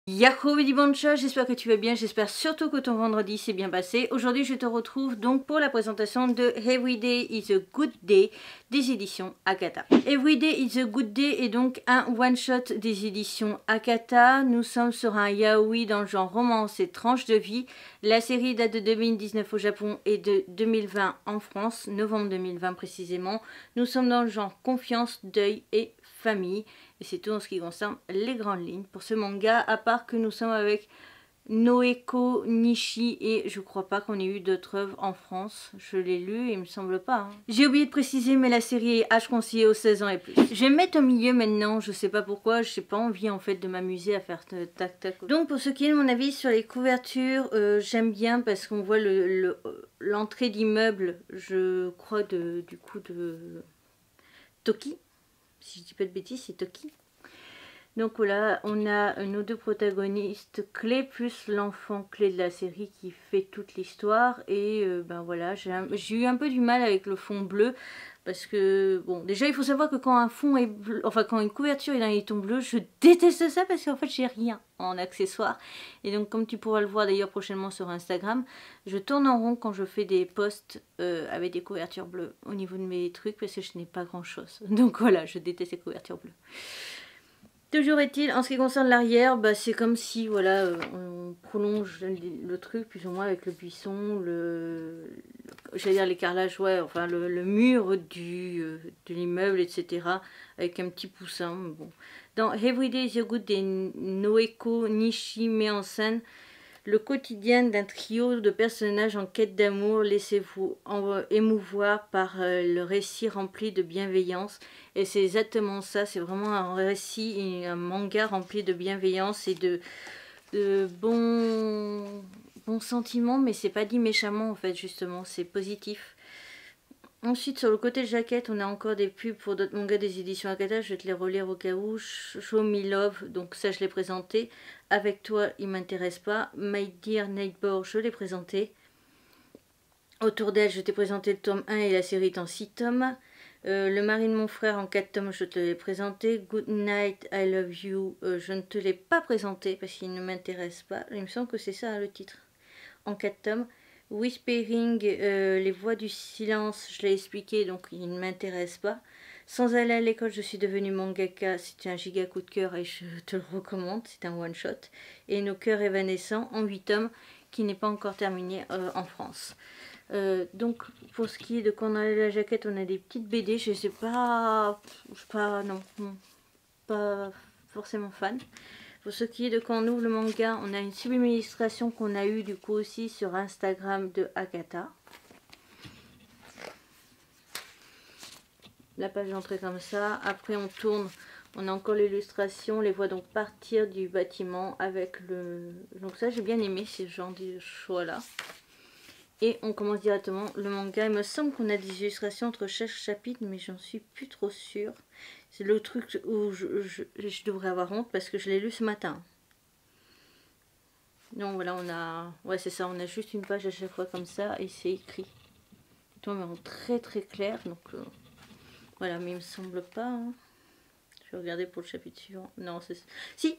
Yahoo Boncha, j'espère que tu vas bien, j'espère surtout que ton vendredi s'est bien passé. Aujourd'hui je te retrouve donc pour la présentation de Everyday is a Good Day des éditions Akata. Everyday is a Good Day est donc un one-shot des éditions Akata. Nous sommes sur un yaoi dans le genre romance et tranche de vie. La série date de 2019 au Japon et de 2020 en France, novembre 2020 précisément. Nous sommes dans le genre confiance, deuil et famille. Et c'est tout en ce qui concerne les grandes lignes pour ce manga, à part que nous sommes avec Noeko Nishi et je crois pas qu'on ait eu d'autres œuvres en France. Je l'ai lu et il me semble pas. J'ai oublié de préciser, mais la série est âge conseillé aux 16 ans et plus. Je vais me mettre au milieu maintenant, je sais pas pourquoi, je n'ai pas envie en fait de m'amuser à faire tac tac. Donc pour ce qui est de mon avis sur les couvertures, j'aime bien parce qu'on voit l'entrée d'immeuble, je crois du coup de Toki. Si je dis pas de bêtises, c'est Toki. Donc voilà, on a nos deux protagonistes clés plus l'enfant clé de la série qui fait toute l'histoire. Et ben voilà, j'ai eu un peu du mal avec le fond bleu. Parce que, bon, déjà il faut savoir que quand un fond est bleu, enfin quand une couverture est dans les tons bleus, je déteste ça parce qu'en fait j'ai rien en accessoires. Et donc comme tu pourras le voir d'ailleurs prochainement sur Instagram, je tourne en rond quand je fais des posts avec des couvertures bleues au niveau de mes trucs parce que je n'ai pas grand chose. Donc voilà, je déteste les couvertures bleues. Toujours est-il, en ce qui concerne l'arrière, bah, c'est comme si voilà, on prolonge le truc plus ou moins avec le buisson, j'allais dire les carrelages, ouais, enfin le mur de l'immeuble, etc. Avec un petit poussin. Bon. Dans Everyday is a Good Day, Noeko Nishi met en scène le quotidien d'un trio de personnages en quête d'amour. Laissez-vous émouvoir par le récit rempli de bienveillance. Et c'est exactement ça, c'est vraiment un récit et un manga rempli de bienveillance et de bons sentiments, mais c'est pas dit méchamment en fait, justement, c'est positif. Ensuite, sur le côté jaquette, on a encore des pubs pour d'autres mangas des éditions Akata. Je vais te les relire au cas où. Show Me Love, donc ça je l'ai présenté. Avec toi, il m'intéresse pas. My Dear Neighbor, je l'ai présenté. Autour d'elle, je t'ai présenté le tome 1 et la série est en 6 tomes. Le mari de mon frère en 4 tomes, je te l'ai présenté. Good Night, I Love You, je ne te l'ai pas présenté parce qu'il ne m'intéresse pas. Il me semble que c'est ça le titre. En 4 tomes. Whispering, les voix du silence, je l'ai expliqué, donc il ne m'intéresse pas. Sans aller à l'école, je suis devenue mangaka, c'est un giga coup de cœur et je te le recommande, c'est un one shot. Et Nos cœurs évanescents en 8 tomes, qui n'est pas encore terminé en France. Donc pour ce qui est de quand on a la jaquette, on a des petites BD, je sais pas, non, pas forcément fan. Pour ce qui est de quand on ouvre le manga, on a une sublime illustration qu'on a eue du coup aussi sur Instagram de Akata. La page d'entrée comme ça. Après on tourne, on a encore l'illustration. On les voit donc partir du bâtiment avec le... Donc ça j'ai bien aimé ce genre de choix là. Et on commence directement le manga. Il me semble qu'on a des illustrations entre chaque chapitre, mais j'en suis plus trop sûre. C'est le truc où je devrais avoir honte parce que je l'ai lu ce matin. Non, voilà, on a... Ouais, c'est ça, on a juste une page à chaque fois comme ça et c'est écrit. Tout en très très clair, donc... voilà, mais il me semble pas... Hein. Je vais regarder pour le chapitre suivant. Non, c'est... Si.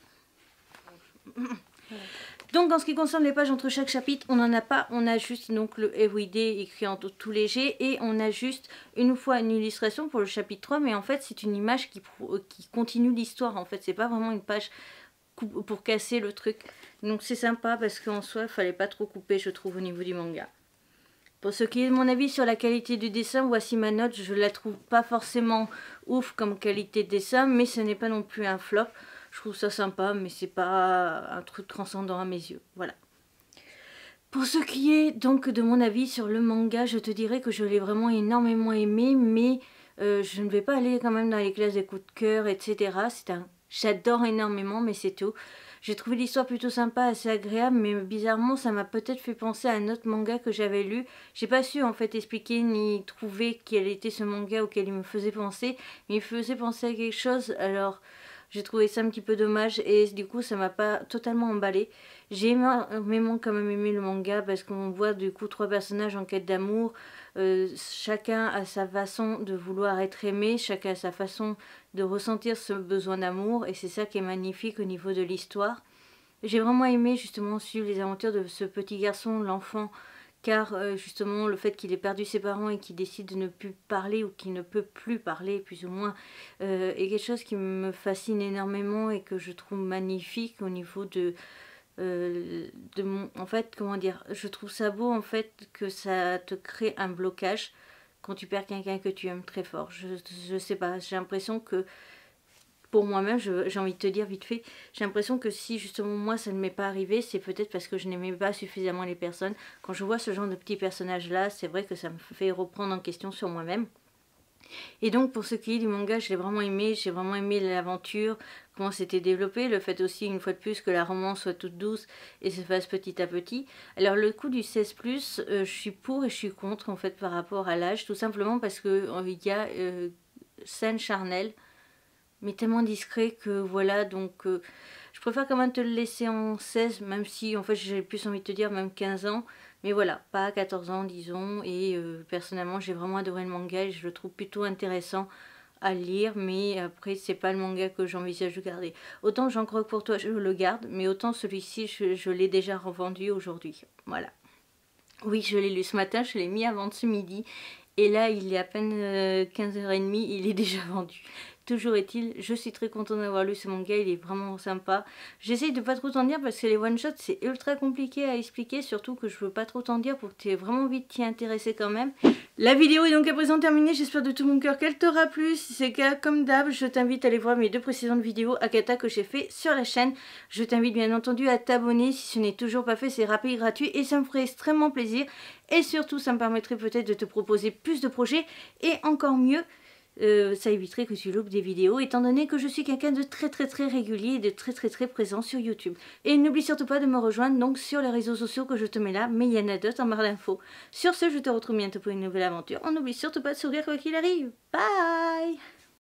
Donc en ce qui concerne les pages entre chaque chapitre, on n'en a pas, on a juste donc le Everyday écrit en tout léger et on a juste une fois une illustration pour le chapitre 3, mais en fait c'est une image qui continue l'histoire, en fait c'est pas vraiment une page pour casser le truc. Donc c'est sympa parce qu'en soi il fallait pas trop couper, je trouve, au niveau du manga. Pour ce qui est de mon avis sur la qualité du dessin, voici ma note. Je la trouve pas forcément ouf comme qualité de dessin, mais ce n'est pas non plus un flop. Je trouve ça sympa, mais c'est pas un truc transcendant à mes yeux. Voilà. Pour ce qui est donc de mon avis sur le manga, je te dirais que je l'ai vraiment énormément aimé, mais je ne vais pas aller quand même dans les classes des coups de cœur, etc. J'adore énormément, mais c'est tout. J'ai trouvé l'histoire plutôt sympa, assez agréable, mais bizarrement, ça m'a peut-être fait penser à un autre manga que j'avais lu. J'ai pas su en fait expliquer ni trouver quel était ce manga auquel il me faisait penser, mais il me faisait penser à quelque chose, alors j'ai trouvé ça un petit peu dommage et du coup ça m'a pas totalement emballé. J'ai énormément quand même aimé le manga parce qu'on voit du coup 3 personnages en quête d'amour. Chacun a sa façon de vouloir être aimé, chacun a sa façon de ressentir ce besoin d'amour et c'est ça qui est magnifique au niveau de l'histoire. J'ai vraiment aimé justement suivre les aventures de ce petit garçon, l'enfant, car justement le fait qu'il ait perdu ses parents et qu'il décide de ne plus parler ou qu'il ne peut plus parler plus ou moins est quelque chose qui me fascine énormément et que je trouve magnifique au niveau de mon... En fait, comment dire, je trouve ça beau en fait que ça te crée un blocage quand tu perds quelqu'un que tu aimes très fort. Je sais pas, j'ai l'impression que pour moi-même, j'ai envie de te dire vite fait, j'ai l'impression que si justement moi ça ne m'est pas arrivé, c'est peut-être parce que je n'aimais pas suffisamment les personnes. Quand je vois ce genre de petits personnages là, c'est vrai que ça me fait reprendre en question sur moi-même. Et donc pour ce qui est du manga, je l'ai vraiment aimé, j'ai vraiment aimé l'aventure, comment c'était développé, le fait aussi une fois de plus que la romance soit toute douce et se fasse petit à petit. Alors le coup du 16+, je suis pour et je suis contre en fait par rapport à l'âge, tout simplement parce que il y a scène charnelle, mais tellement discret que voilà, donc je préfère quand même te le laisser en 16, même si en fait j'ai plus envie de te dire même 15 ans, mais voilà, pas à 14 ans disons, et personnellement j'ai vraiment adoré le manga et je le trouve plutôt intéressant à lire, mais après c'est pas le manga que j'envisage de garder. Autant J'en croque pour toi je le garde, mais autant celui-ci je l'ai déjà revendu aujourd'hui, voilà. Oui, je l'ai lu ce matin, je l'ai mis avant ce midi, et là il est à peine 15h30, il est déjà vendu. Toujours est-il, je suis très contente d'avoir lu ce manga, il est vraiment sympa. J'essaye de pas trop t'en dire parce que les one-shots c'est ultra compliqué à expliquer, surtout que je veux pas trop t'en dire pour que tu aies vraiment envie de t'y intéresser quand même. La vidéo est donc à présent terminée, j'espère de tout mon cœur qu'elle t'aura plu. Si c'est le cas, comme d'hab, je t'invite à aller voir mes 2 précédentes vidéos Akata que j'ai fait sur la chaîne. Je t'invite bien entendu à t'abonner si ce n'est toujours pas fait, c'est rapide et gratuit et ça me ferait extrêmement plaisir. Et surtout, ça me permettrait peut-être de te proposer plus de projets et encore mieux, ça éviterait que tu loupes des vidéos étant donné que je suis quelqu'un de très régulier et de très présent sur YouTube. Et n'oublie surtout pas de me rejoindre donc sur les réseaux sociaux que je te mets là, mais il y en a d'autres en barre d'infos. Sur ce, je te retrouve bientôt pour une nouvelle aventure. On n'oublie surtout pas de sourire quoi qu'il arrive. Bye!